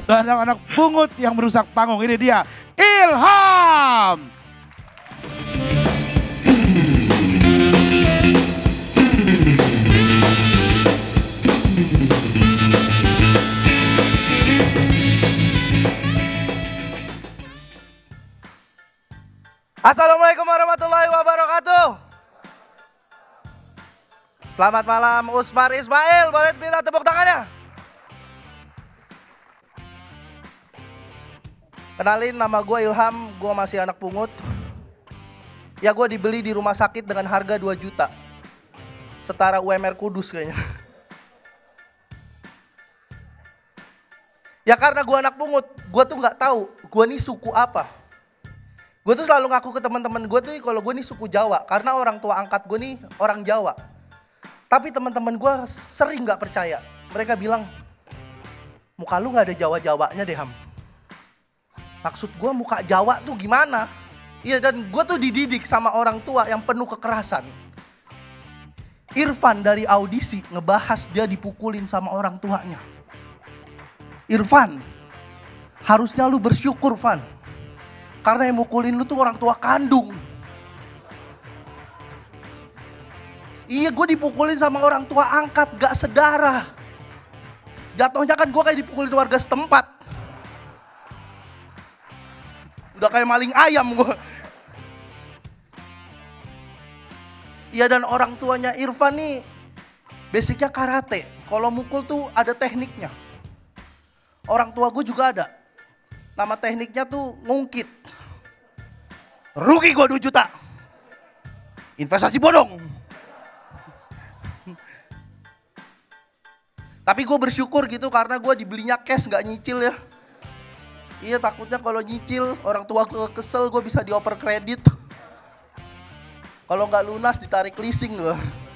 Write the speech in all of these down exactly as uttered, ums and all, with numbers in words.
dan anak-anak pungut yang merusak panggung. Ini dia Ilham. Assalamualaikum warahmatullahi wabarakatuh. Selamat malam Usmar Ismail, boleh minta tepuk tangannya. Kenalin, nama gue Ilham, gue masih anak pungut. Ya, gue dibeli di rumah sakit dengan harga dua juta. Setara U M R Kudus kayaknya. Ya karena gue anak pungut, gue tuh gak tahu gue nih suku apa. Gue tuh selalu ngaku ke teman-teman gue tuh kalau gue nih suku Jawa, karena orang tua angkat gue nih orang Jawa. Tapi teman-teman gue sering gak percaya. Mereka bilang, muka lu gak ada Jawa-Jawanya deh Ham. Maksud gue muka Jawa tuh gimana? Iya, dan gue tuh dididik sama orang tua yang penuh kekerasan. Irfan dari audisi ngebahas dia dipukulin sama orang tuanya. Irfan, harusnya lu bersyukur Van. Karena yang mukulin lu tuh orang tua kandung. Iya, gue dipukulin sama orang tua angkat, gak sedarah. Jatuhnya kan gue kayak dipukulin warga setempat. Udah kayak maling ayam gue. Iya, dan orang tuanya Irfan nih basicnya karate. Kalau mukul tuh ada tekniknya. Orang tua gue juga ada. Nama tekniknya tuh ngungkit. Rugi gue dua juta. Investasi bodong. Tapi gue bersyukur gitu karena gue dibelinya cash gak nyicil ya. Iya, takutnya kalau nyicil orang tua gue kesel, gue bisa dioper kredit. Kalau gak lunas ditarik leasing gue.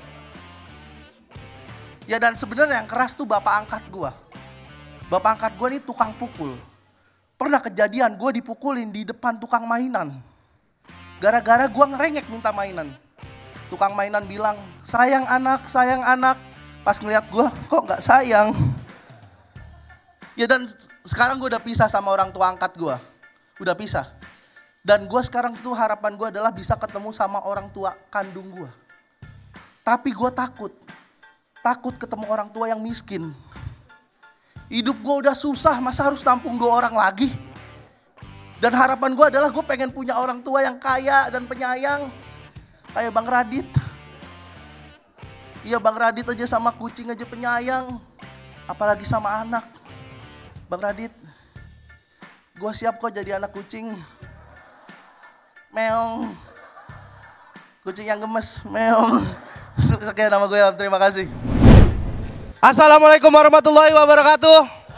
Ya, dan sebenarnya yang keras tuh bapak angkat gue. Bapak angkat gue nih tukang pukul. Pernah kejadian gue dipukulin di depan tukang mainan. Gara-gara gue ngerengek minta mainan. Tukang mainan bilang, sayang anak, sayang anak. Pas ngeliat gue, kok gak sayang. Ya, dan sekarang gue udah pisah sama orang tua angkat gue. Udah pisah. Dan gue sekarang tuh harapan gue adalah bisa ketemu sama orang tua kandung gue. Tapi gue takut. Takut ketemu orang tua yang miskin. Hidup gue udah susah, masa harus tampung dua orang lagi? Dan harapan gue adalah gue pengen punya orang tua yang kaya dan penyayang. Kayak Bang Radit. Iya, Bang Radit aja sama kucing aja penyayang. Apalagi sama anak. Bang Radit, gue siap kok jadi anak kucing. Meong. Kucing yang gemes, meong. Sekian nama gue, terima kasih. Assalamualaikum warahmatullahi wabarakatuh.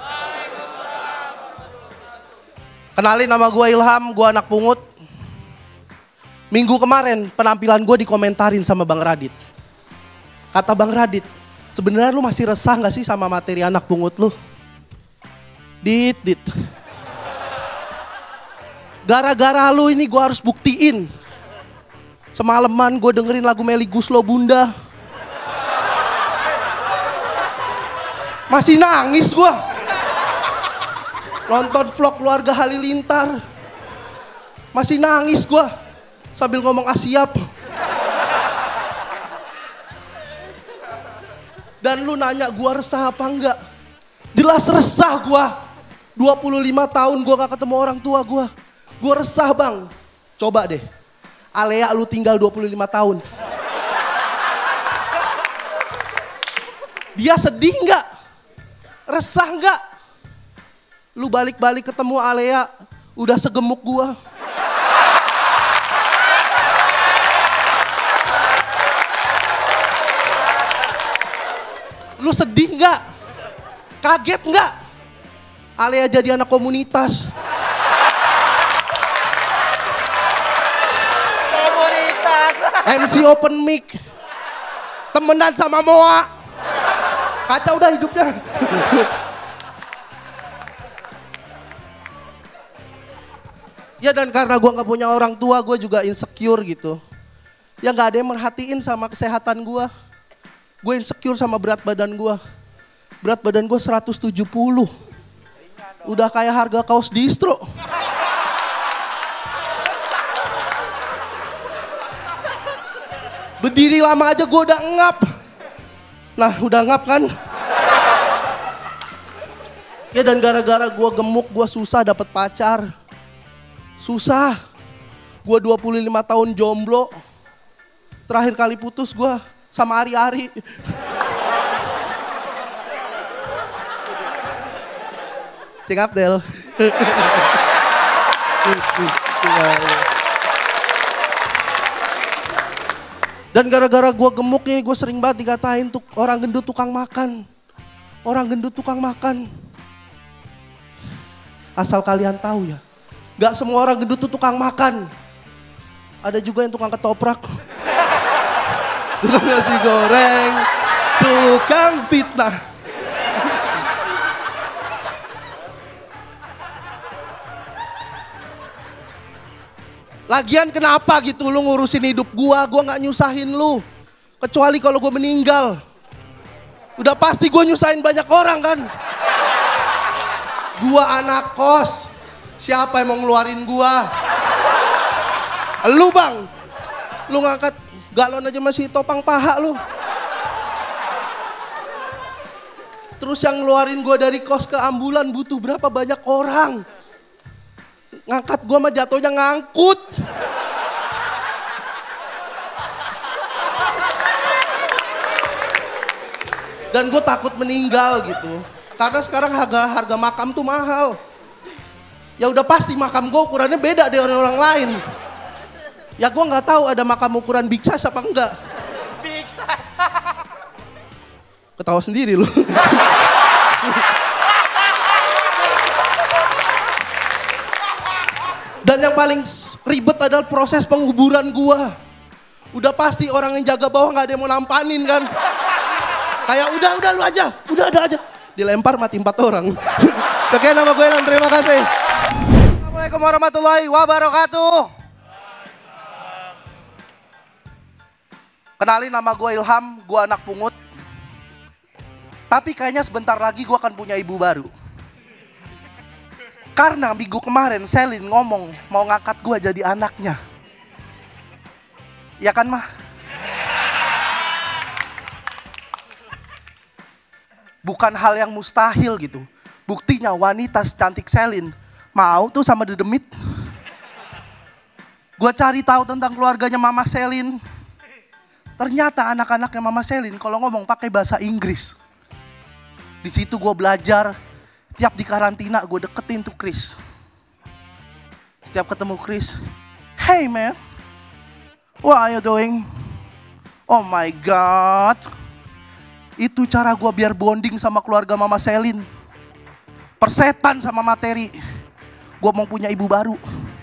Kenalin, nama gue Ilham, gue anak pungut. Minggu kemarin penampilan gue dikomentarin sama Bang Radit. Kata Bang Radit, sebenarnya lu masih resah gak sih sama materi anak pungut lu? Dit, dit. Gara-gara lu ini gue harus buktiin. Semalaman gue dengerin lagu Melly Goeslaw Bunda. Masih nangis gue. Nonton vlog keluarga Halilintar. Masih nangis gue. Sambil ngomong Asiap. Dan lu nanya gue resah apa enggak? Jelas resah gue. dua puluh lima tahun gue gak ketemu orang tua gue. Gue resah Bang. Coba deh. Alea lu tinggal dua puluh lima tahun. Dia sedih enggak? Resah enggak? Lu balik-balik ketemu Alea, udah segemuk gua. Lu sedih enggak? Kaget enggak? Alea jadi anak komunitas. Komunitas. M C open mic. Temenan sama Moa. Kacau dah hidupnya. Ya, dan karena gue gak punya orang tua, gue juga insecure gitu. Ya gak ada yang merhatiin sama kesehatan gue. Gue insecure sama berat badan gue. Berat badan gue seratus tujuh puluh. Udah kayak harga kaos distro. Berdiri lama aja gue udah ngap. Nah udah ngap kan. Ya dan gara-gara gue gemuk, gue susah dapet pacar. Susah. Gue dua puluh lima tahun jomblo. Terakhir kali putus gue sama Ari-Ari. Cing Abdel. Dan gara-gara gue gemuk nih, gue sering banget dikatain tuh orang gendut tukang makan. Orang gendut tukang makan. Asal kalian tahu ya, gak semua orang gendut tuh tukang makan. Ada juga yang tukang ketoprak. Tukang nasi goreng, tukang fitnah. Lagian kenapa gitu lu ngurusin hidup gua, gua gak nyusahin lu. Kecuali kalau gua meninggal. Udah pasti gua nyusahin banyak orang kan. Gua anak kos, siapa yang mau ngeluarin gua? Lu bang, lu ngangkat galon aja masih topang paha lu. Terus yang ngeluarin gua dari kos ke ambulan butuh berapa banyak orang. Ngangkat gua mah jatuhnya ngangkut. Dan gue takut meninggal gitu. Karena sekarang harga harga makam tuh mahal. Ya udah pasti makam gue ukurannya beda dari orang-orang lain. Ya gue nggak tahu ada makam ukuran big size apa enggak. Big size. Ketawa sendiri lu. Dan yang paling ribet adalah proses penguburan gua. Udah pasti orang yang jaga bawah nggak ada yang mau nampanin kan. Kayak udah udah lu aja, udah ada aja. Dilempar mati empat orang. Oke, nama gue Ilham, terima kasih. Assalamualaikum warahmatullahi wabarakatuh. Kenalin, nama gue Ilham, gue anak pungut. Tapi kayaknya sebentar lagi gue akan punya ibu baru. Karena minggu kemarin Selin ngomong mau ngangkat gue jadi anaknya. Ya kan mah? Bukan hal yang mustahil gitu. Buktinya wanita secantik Selin mau tuh sama Dedemit. Gue cari tahu tentang keluarganya Mama Selin. Ternyata anak-anaknya Mama Selin kalau ngomong pakai bahasa Inggris. Di situ gue belajar. Setiap di karantina gue deketin tuh Chris. Setiap ketemu Chris, hey man, what are you doing? Oh my god. Itu cara gue biar bonding sama keluarga Mama Selin. Persetan sama materi. Gue mau punya ibu baru.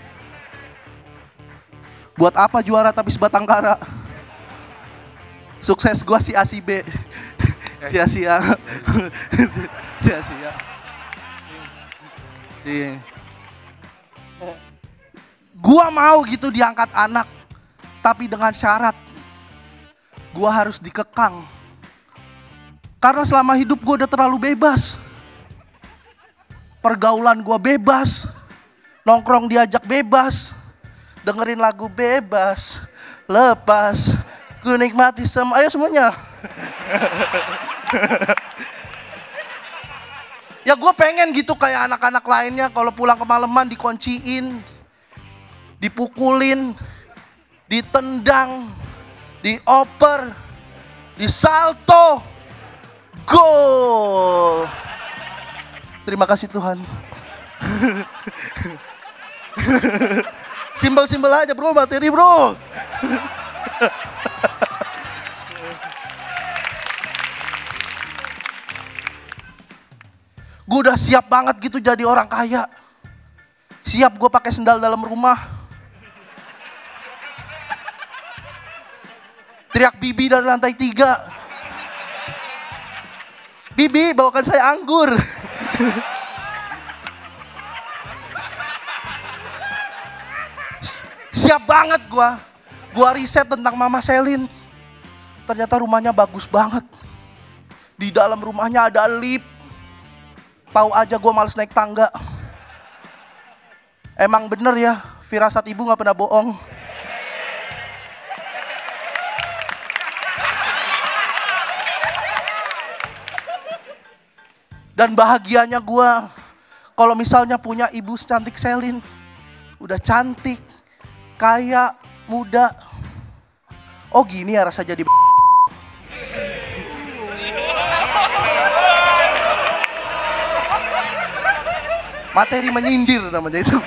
Buat apa juara tapi sebatang kara? Sukses gue si A si B. Sia-sia. Sia-sia. Gua mau gitu diangkat anak, tapi dengan syarat gua harus dikekang. Karena selama hidup gua udah terlalu bebas. Pergaulan gua bebas, nongkrong diajak bebas, dengerin lagu bebas, lepas, ku nikmati semua, ayo semuanya. Ya gue pengen gitu kayak anak-anak lainnya kalau pulang kemalaman dikunciin, dipukulin, ditendang, dioper, disalto, gol. Terima kasih Tuhan. Simbol-simbol aja bro, materi bro. Gue udah siap banget gitu jadi orang kaya. Siap gue pakai sendal dalam rumah. Teriak Bibi dari lantai tiga. Bibi bawakan saya anggur. Siap banget gue. Gue riset tentang Mama Selin. Ternyata rumahnya bagus banget. Di dalam rumahnya ada lift. Tahu aja gue males naik tangga. Emang bener ya, firasat ibu gak pernah bohong. Dan bahagianya gue, kalau misalnya punya ibu secantik Selin, udah cantik, kaya, muda. Oh gini ya rasa jadi materi menyindir namanya itu.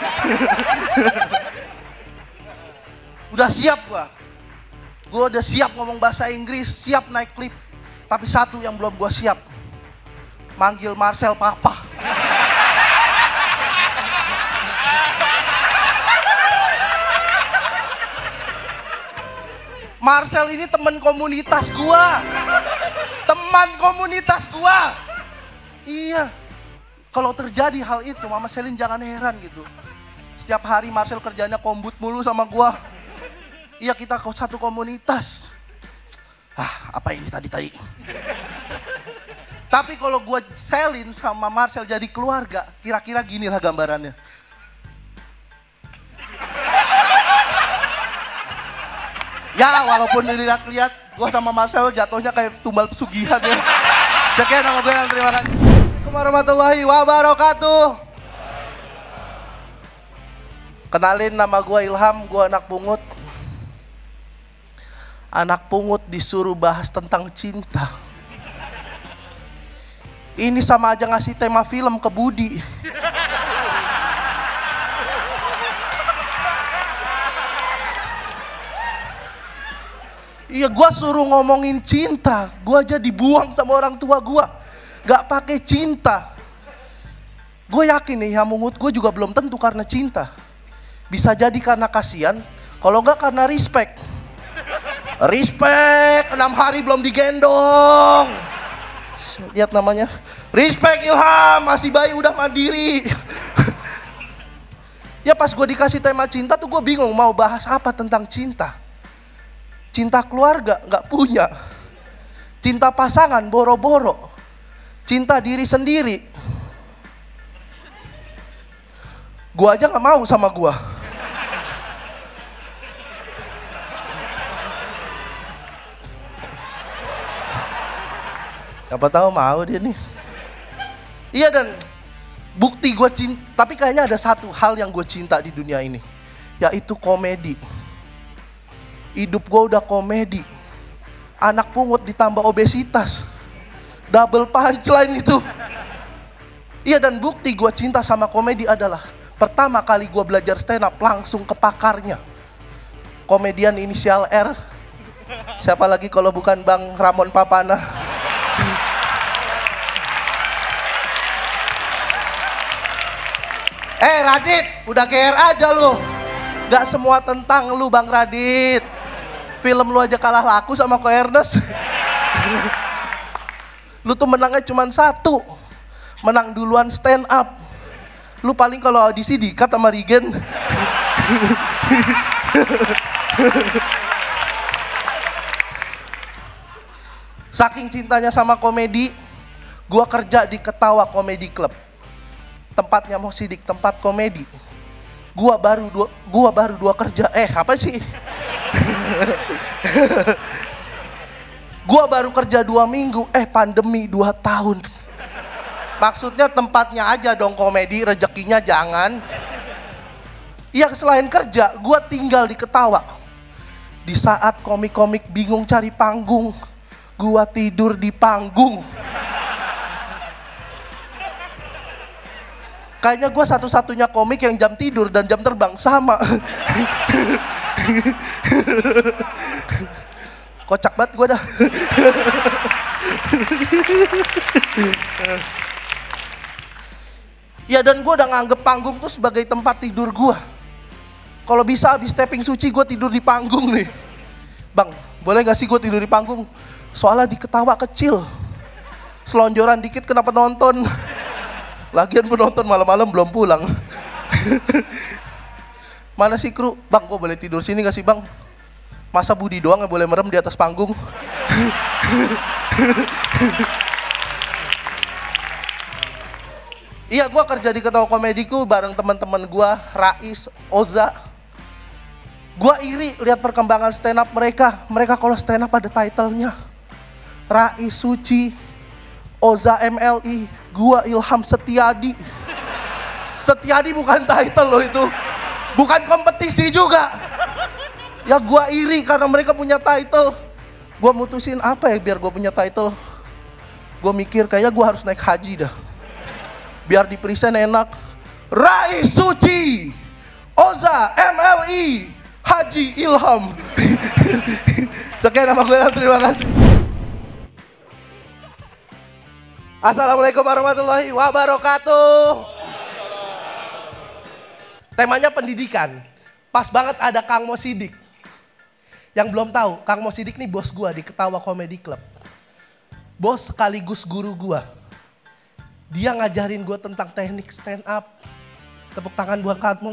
Udah siap gua. Gua udah siap ngomong bahasa Inggris, siap naik klip. Tapi satu yang belum gua siap. Manggil Marcel papa. Marcel ini teman komunitas gua. Teman komunitas gua. Iya. Kalau terjadi hal itu, Mama Selin jangan heran gitu. Setiap hari Marcel kerjanya kombut mulu sama gua. Iya, kita satu komunitas. Ah, apa ini tadi-tadi? Tapi kalau gua Selin sama Marcel jadi keluarga, kira-kira ginilah gambarannya. Ya, walaupun dilihat-lihat, gua sama Marcel jatuhnya kayak tumbal pesugihan ya. Sekian nama gue yang terima kasih. Assalamualaikum warahmatullahi wabarakatuh. Kenalin, nama gue Ilham, gue anak pungut. Anak pungut disuruh bahas tentang cinta. Ini sama aja ngasih tema film ke Budi. Iya, gue suruh ngomongin cinta, gue aja dibuang sama orang tua gue. Gak pakai cinta. Gue yakin nih, yang mungut gue juga belum tentu karena cinta. Bisa jadi karena kasihan, kalau enggak karena respect. Respect, enam hari belum digendong. Lihat namanya, respect Ilham, masih bayi udah mandiri. Ya pas gue dikasih tema cinta tuh gue bingung mau bahas apa tentang cinta. Cinta keluarga nggak punya, cinta pasangan boro-boro, cinta diri sendiri. Gua aja nggak mau sama gua. Siapa tahu mau dia nih. Iya, dan bukti gua cinta. Tapi kayaknya ada satu hal yang gue cinta di dunia ini, yaitu komedi. Hidup gue udah komedi. Anak pungut ditambah obesitas. Double punchline itu. Iya, dan bukti gue cinta sama komedi adalah pertama kali gue belajar stand up langsung ke pakarnya. Komedian inisial R. Siapa lagi kalau bukan Bang Ramon Papana. Eh Radit, udah G R aja lu. Gak semua tentang lu Bang Radit. Film lu aja kalah laku sama Ko Ernest. Lu tuh menangnya cuma satu. Menang duluan stand up. Lu paling kalau audisi di-cut sama Regen. Saking cintanya sama komedi, gua kerja di Ketawa Comedy Club. Tempatnya Mo Sidik, tempat komedi. Gua baru dua, gua baru dua kerja. Eh, apa sih? Gua baru kerja dua minggu, eh pandemi dua tahun. Maksudnya tempatnya aja dong komedi, rezekinya jangan. Iya, selain kerja, gua tinggal di Ketawa. Di saat komik-komik bingung cari panggung, gua tidur di panggung. Kayaknya gue satu-satunya komik yang jam tidur dan jam terbang sama. Kocak banget gue dah. Ya, dan gue udah nganggep panggung tuh sebagai tempat tidur gue. Kalau bisa abis tapping suci gue tidur di panggung nih. Bang, boleh gak sih gue tidur di panggung? Soalnya di Ketawa kecil. Selonjoran dikit kena penonton. Lagian penonton malam-malam belum pulang. Mana sih kru? Bang, gue boleh tidur sini gak sih bang? Masa Budi doang yang boleh merem di atas panggung? Iya, gue kerja di Ketawa Komediku bareng teman-teman gue, Rais, Oza. Gue iri lihat perkembangan stand up mereka. Mereka kalau stand up ada title-nya. Rais Suci, Oza M L I, gue Ilham Setiadi. Setiadi bukan title loh itu. Bukan kompetisi juga. Ya gue iri karena mereka punya title. Gue mutusin apa ya biar gue punya title. Gue mikir kayaknya gue harus naik haji dah. Biar di present enak. Rais Suci, Oza M L I, Haji Ilham. Sekian nama gue, terima kasih. Assalamualaikum warahmatullahi wabarakatuh. Temanya pendidikan. Pas banget ada Kang Mo Sidik. Yang belum tahu, Kang Mo Sidik nih bos gue di Ketawa Comedy Club. Bos sekaligus guru gue. Dia ngajarin gue tentang teknik stand up. Tepuk tangan buat kamu.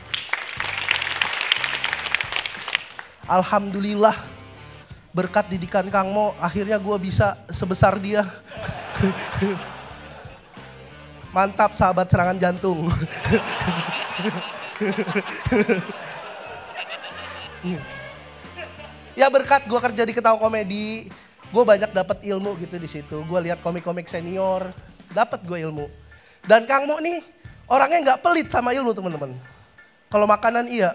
Alhamdulillah berkat didikan Kang Mo, akhirnya gue bisa sebesar dia. Mantap sahabat serangan jantung. Ya berkat gue kerja di Ketawa Komedi, gue banyak dapat ilmu gitu di situ. Gue lihat komik-komik senior, dapat gue ilmu. Dan Kang Mo nih orangnya nggak pelit sama ilmu teman-teman. Kalau makanan iya.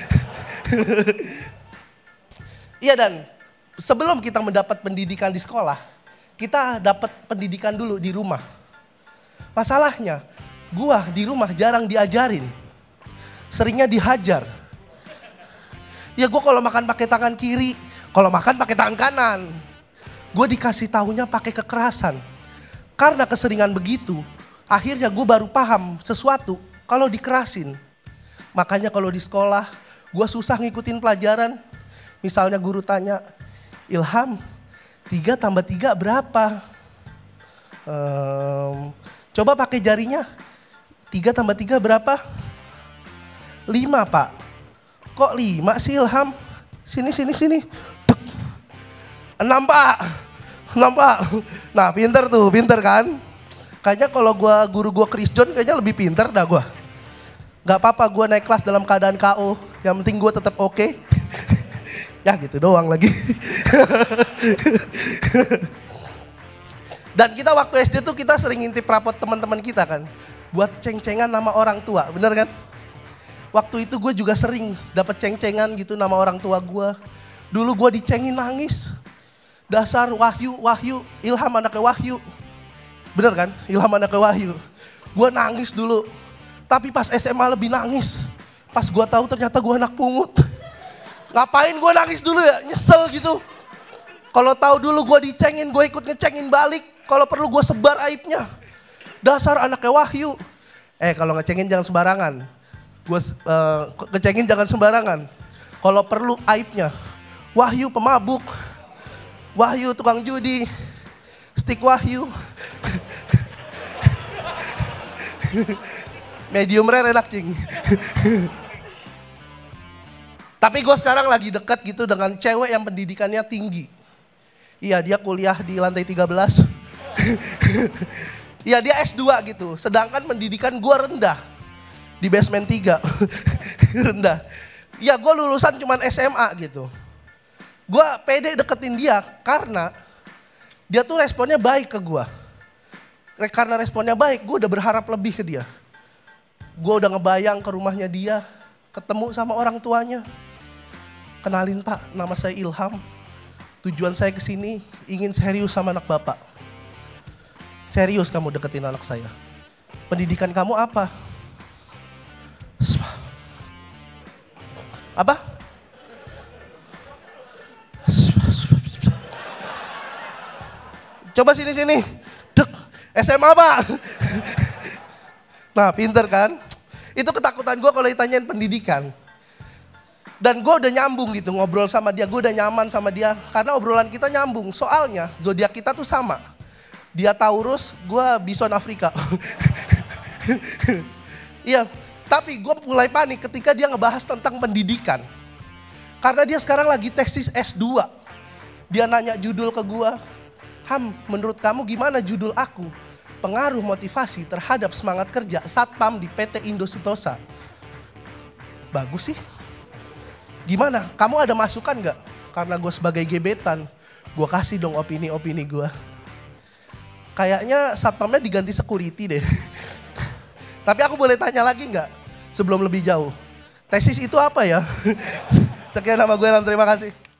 Iya, dan sebelum kita mendapat pendidikan di sekolah, kita dapat pendidikan dulu di rumah. Masalahnya, gua di rumah jarang diajarin. Seringnya dihajar. Ya gua kalau makan pakai tangan kiri, kalau makan pakai tangan kanan. Gua dikasih tahunya pakai kekerasan. Karena keseringan begitu, akhirnya gua baru paham sesuatu kalau dikerasin. Makanya kalau di sekolah, gua susah ngikutin pelajaran. Misalnya guru tanya, Ilham, tiga tambah tiga berapa? Um, coba pakai jarinya, tiga tambah tiga berapa? lima pak. Kok lima sih Ilham? Sini, sini, sini. enam pak. enam pak. Nah pinter tuh, pinter kan? Kayaknya kalau gua guru gua Chris John kayaknya lebih pinter dah gua. Gak apa-apa gua naik kelas dalam keadaan K O. Yang penting gua tetap oke. Okay. Ya gitu doang lagi. Dan kita waktu S D tuh kita sering ngintip rapot teman-teman kita kan. Buat ceng-cengan nama orang tua, bener kan? Waktu itu gue juga sering dapat ceng-cengan gitu nama orang tua gue. Dulu gue dicengin nangis. Dasar Wahyu, Wahyu, Ilham anaknya Wahyu. Bener kan? Ilham anaknya Wahyu. Gue nangis dulu. Tapi pas S M A lebih nangis. Pas gue tahu ternyata gue anak pungut. Ngapain gue nangis dulu ya, nyesel gitu. Kalau tahu dulu gue dicengin, gue ikut ngecengin balik. Kalau perlu gue sebar aibnya. Dasar anaknya Wahyu. Eh kalau ngecengin jangan sembarangan. Gue uh, ngecengin jangan sembarangan. Kalau perlu aibnya. Wahyu pemabuk. Wahyu tukang judi. Stick Wahyu. Medium rare enak cing. Tapi gue sekarang lagi deket gitu dengan cewek yang pendidikannya tinggi. Iya dia kuliah di lantai tiga belas. Iya dia S dua gitu. Sedangkan pendidikan gue rendah. Di basement tiga. Rendah. Ya gue lulusan cuman S M A gitu. Gue pede deketin dia karena dia tuh responnya baik ke gue. Karena responnya baik gue udah berharap lebih ke dia. Gue udah ngebayang ke rumahnya dia. Ketemu sama orang tuanya. Kenalin Pak, nama saya Ilham. Tujuan saya kesini ingin serius sama anak Bapak. Serius kamu deketin anak saya. Pendidikan kamu apa? Apa? Coba sini-sini. Dek, S M A Pak. Nah pinter kan? Itu ketakutan gue kalau ditanyain pendidikan. Dan gue udah nyambung gitu ngobrol sama dia, gue udah nyaman sama dia. Karena obrolan kita nyambung, soalnya zodiak kita tuh sama. Dia Taurus, gue Bison Afrika. Iya, tapi gue mulai panik ketika dia ngebahas tentang pendidikan. Karena dia sekarang lagi tesis S dua. Dia nanya judul ke gue, Ham menurut kamu gimana judul aku? pengaruh motivasi terhadap semangat kerja satpam di P T Indo Sentosa. Bagus sih. Gimana? Kamu ada masukan nggak? Karena gue sebagai gebetan, gue kasih dong opini-opini gue. Kayaknya satpamnya diganti security deh. Tapi aku boleh tanya lagi nggak sebelum lebih jauh? Tesis itu apa ya? Sekian nama gue, Ilham, terima kasih.